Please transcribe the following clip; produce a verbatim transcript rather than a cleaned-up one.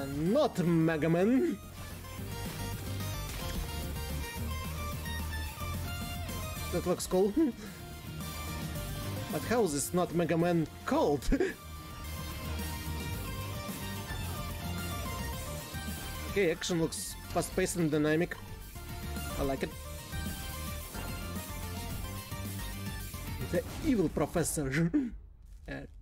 not Mega Man. That looks cool. But how is this not Mega Man called? Okay, action looks fast-paced and dynamic. I like it. The evil professor. uh,